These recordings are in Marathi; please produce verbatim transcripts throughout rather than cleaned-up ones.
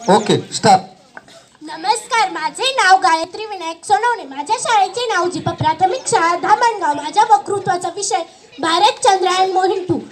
Okay start. नमस्कार, माझे नाव गायत्री विनायक सोनवणे. माझ्या शाळेचे नाव जीप प्राथमिक शाळा धामणगाव. माझ्या वक्तृत्वाचा विषय भारत चंद्रयान मोहीम टू.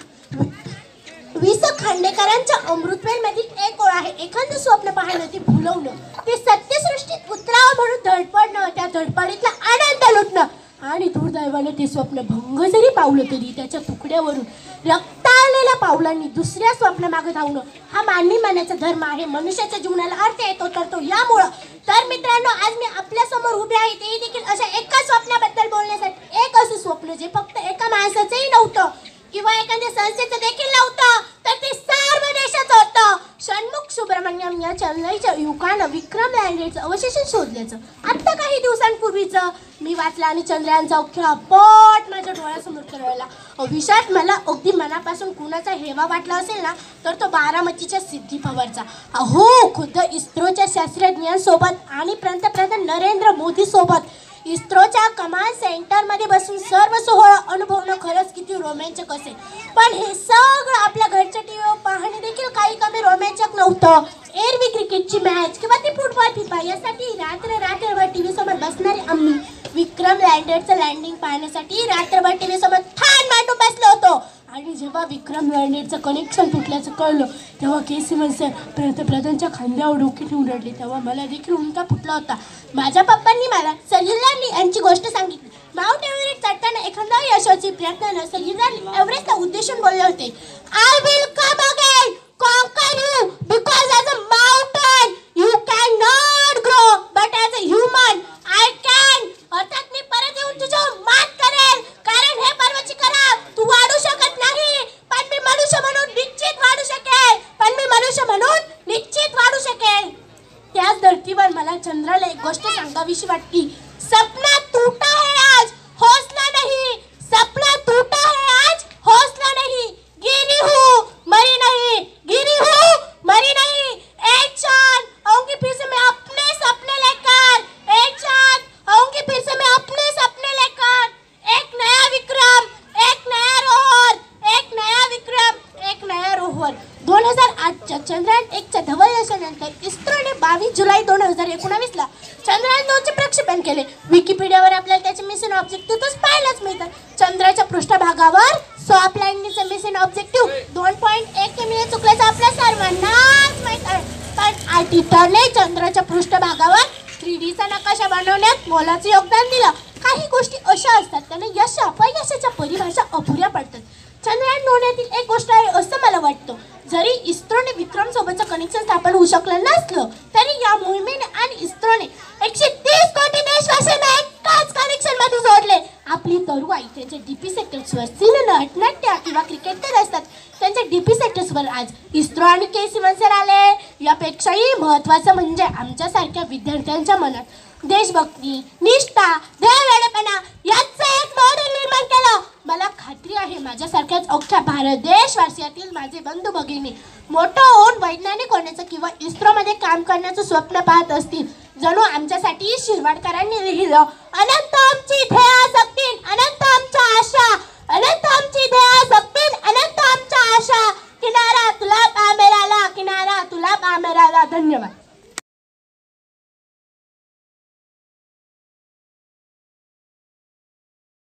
वि स खांडेकरांच्या अमृतवेलमधील एक ओळ आहे, एखादं स्वप्न पाहणं ते भुलवणं, ते सत्यसृष्टीत उतरावं म्हणून धडपडणं, त्या धडपडीतला आनंद लुटणं आणि दुर्दैवाने ते स्वप्न भंग जरी पावलं तरी त्याच्या तुकड्यावरून रक्ताळलेल्या पावलांनी दुसऱ्या स्वप्नामागे धावणं हा मानवी मानाचा धर्म आहे. मनुष्याच्या जीवनाला अर्थ येतो तर तो यामुळं. तर मित्रांनो, आज मी आपल्या समोर उभे आहे ते देखील अशा एका स्वप्नाबद्दल बोलण्यासाठी. एक असं स्वप्न जे फक्त एका माणसाचंही नव्हतं किंवा एखाद्या संस्थेचं देखील नव्हतं, तर ते सर्व देशाचं होतं. षण्मुख सुब्रमण्यम या चेन्नईच्या युवकानं विक्रम लँडरचं अवशेषण शोधल्याचं आत्ता काही दिवसांपूर्वीचं मी वाचलं आणि चंद्रयानचा अख्खा पट माझ्या डोळ्यासमोर करायला. विशात मला अगदी मनापासून कुणाचा हेवा वाटला असेल ना, तर तो बारामतीच्या सिद्धी पवारचा. अहो, खुद्द इस्रोच्या शास्त्रज्ञांसोबत आणि पंतप्रधान नरेंद्र मोदी सोबत इस्रोच्या कमांड सेंटरमध्ये बसून सर्व सोहळा अनुभवणं खरंच किती रोमांचक असेल. पण हे सगळं आपल्या घरच्या टीव्हीवर पाहणे देखील काही कमी रोमांचक नव्हतं. एरवी क्रिकेटची मॅच किंवा ती फुटबॉल फिफा यासाठी रात्र रात्रभर टीव्ही समोर बसणारे आम्ही विक्रम लँडरचं लँडिंग पाहण्यासाठी रात्रभर टीव्ही समोर ठाण मांडून बसलो होतो. आणि जेव्हा विक्रम लँडरचं कनेक्शन तुटल्याचं कळलं तेव्हा के सिवन सर पंतप्रधानांच्या खांद्यावर डोके ठेवून रडले. तेव्हा मला देखील उंका फुटला होता. माझ्या पप्पांनी मला सलीलांनी यांची गोष्ट सांगितली. माउंट एव्हरेस्ट चढताना एखादा यशाची प्रयत्न न सलीलांनी एव्हरेस्टला उद्देशून बोलले होते, I will come again conquer you because as a mountain you cannot grow but as a human I can. अर्थात मी परत येऊन तुझ्यावर मात करेन, कारण हे पर्वत शिखर तू वाढू शकत नाही, पण मी मनुष्य म्हणून निश्चित वाढू शकेन पण मी मनुष्य म्हणून निश्चित वाढू शकेन. त्याच धर्तीवर मला चंद्राला एक गोष्ट सांगावीशी वाटली. सपना टूटा है आज, हौसला नहीं. सपना टूटा है आज, हौसला नहीं. गिरी हूँ मरी नहीं, गिरी हूँ मरी नहीं. एक चांद आऊंगी फिर से मैं अपने सपने लेकर, एक चांद आऊंगी फिर से मैं अपने सपने लेकर. एक नया विक्रम, एक नया रोहर, एक नया विक्रम, एक नया रोहर. दोन हजार आठच्या चंद्रयान एकच्या धवल यशानंतर इस्रोने बावीस जुलै दोन हजार एकोणावीसला चंद्रयान दोनचे प्रक्षेपण केले. विकिपीडियावर आपल्याला त्याचे मिशन ऑब्जेक्टिव्ह पाहायलाच मिळतात. चंद्राच्या पृष्ठभागावर सॉफ्ट लँडिंगचं मिशन ऑब्जेक्टिव्ह दोन पॉईंट एक किमी चुकल्याचं आपल्या सर्वांनाच माहीत आहे. पण ऑडिटरने चंद्राच्या पृष्ठभागावर थ्री डीचा नकाशा बनवण्यात मोलाचं योगदान दिलं. काही गोष्टी अशा असतात त्याने यश अपयशाच्या परिभाषा अपुऱ्या पडतात. चंद्रयान दोन्हीतील एक गोष्ट आहे असं मला वाटतं. जरी इस्रोने विक्रम सोबतचं कनेक्शन स्थापन होऊ शकलं नसलं तरी या मोहिमेने आणि इस्रोने एकशे तीस कोटी देशवासियांना एकाच कनेक्शन मध्ये जोडले. आपली तरुणाई त्यांच्या डीपी सेक्टर्सवर सिनेनाट्य किंवा क्रिकेटर असतात, त्यांच्या डीपी सेक्टर्सवर आज इस्रो आणि के सिवन सर आले. यापेक्षाही महत्त्वाचं म्हणजे आमच्यासारख्या विद्यार्थ्यांच्या मनात देशभक्ती, निष्ठा, ध्येयवेडेपणा याचं एक मॉडेल निर्माण केलं. मला खात्री आहे माझ्यासारख्याच अख्ख्या भारत देशवासियातील माझे बंधू भगिनी मोठं होऊन वैज्ञानिक होण्याचं किंवा इस्रोमध्ये काम करण्याचं स्वप्न पाहत असतील. जणू आमच्यासाठी शिरवाडकरांनी लिहिलं, अनंत आमची ध्येय असतील, अनंत